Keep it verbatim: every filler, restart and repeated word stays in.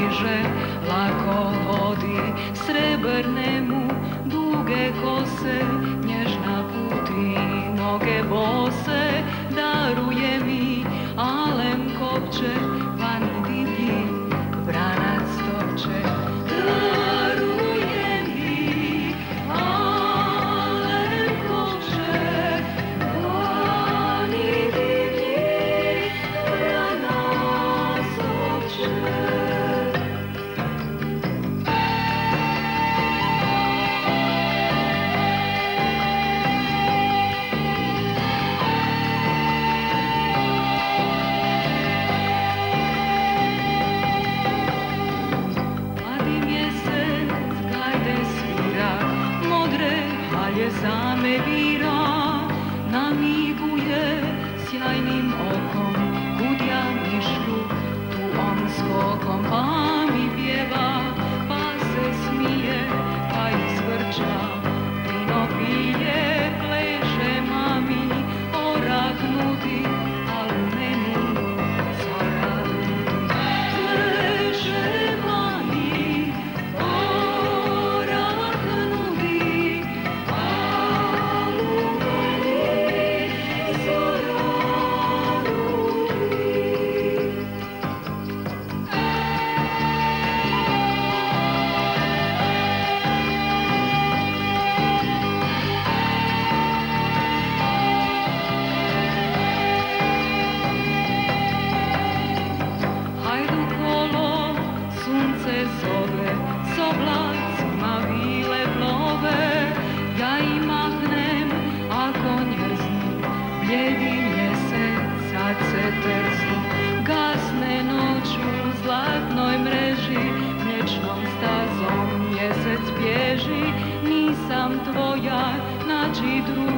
stiže, lako hodi, srebrne mu duge kose, nježna puti noge bose, daruje mi alem kopče, pa ni divlji vranac topče. Daruje mi alem kopče, pa ni divlji vranac topče. Zame vira, namiguje sjajnim okom, kud ja mišlju, tu on skokom, pa mi pjeva, pa se smije, pa izvrča, vino pije, pleše mami, orah nudi, al u meni zora ludi. Pleše mami, orah nudi, zove, s oblacima vile plove, ja im mahnem, a konj rznu, bljedi mjesec, sad se trznu, gasne noću u zlatnoj mreži, mliječnom stazom mjesec bježi, nisam tvoja, nađi druga.